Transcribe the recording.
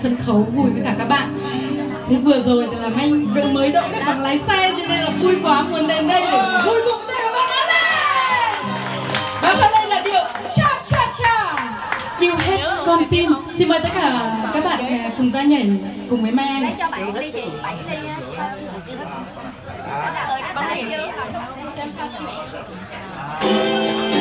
sân khấu vui với cả các bạn. Thế vừa rồi thì làm anh mới đỗ được bằng lái xe cho nên là vui quá, muốn đến đây để vui cùng với các bạn lên. Và sau đây là điệu cha cha cha, yêu hết con tim. Xin mời tất cả các bạn cùng ra nhảy cùng với Mai Anh. Lấy cho bạn đi chị, bạn đi.